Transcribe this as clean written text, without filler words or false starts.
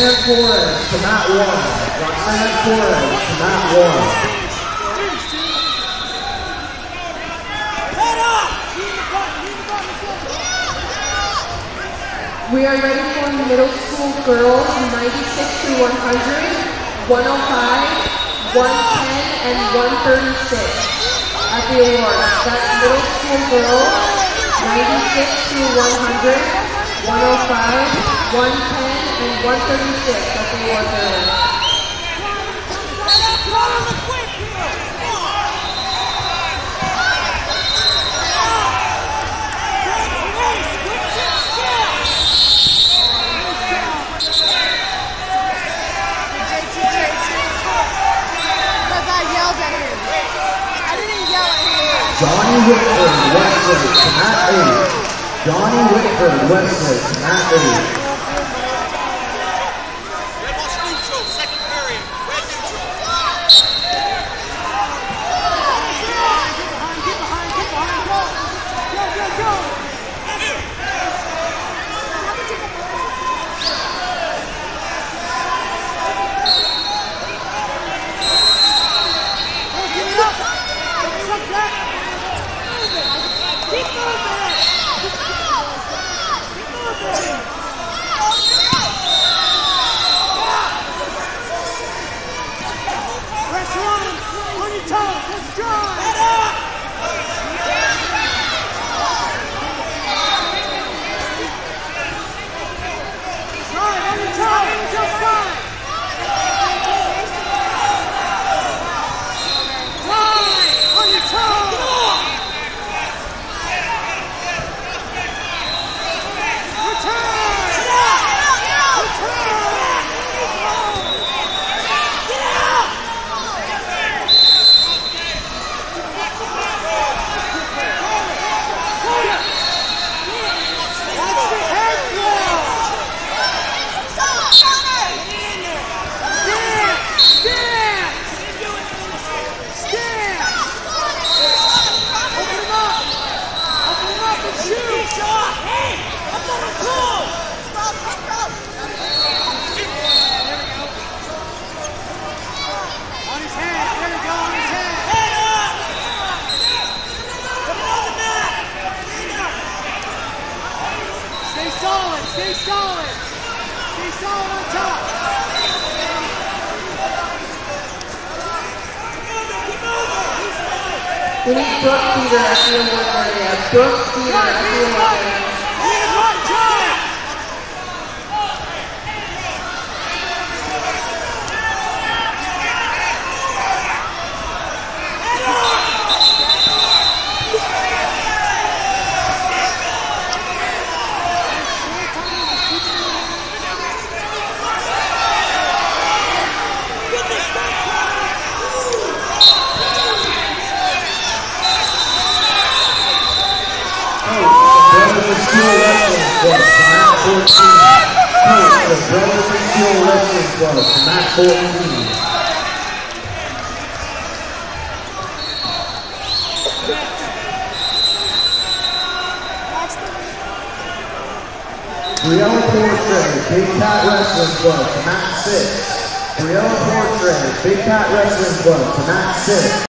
Roxanne Torres to mat 1. Roxanne Torres to mat 1. We are ready for middle school girls, 96 to 100, 105, 110, and 136 at the awards. That's middle school girls, 96 to 100, 105, 110, and 136 at the awards area. Johnny Whitford, Wesley to mat 8. Johnny Whitford, Wesley to mat 8. Red watch neutral, second period. Red neutral. Get behind, go. Go. Stay solid on top. We need Brooke Peter at the award area. Brooke Peter at the award area. The Brothers of Steel Wrestling Club to mat 14. Briella Portray, Big Cat Wrestling Club to mat 6. Briella Portray, Big Cat Wrestling Club to mat 6.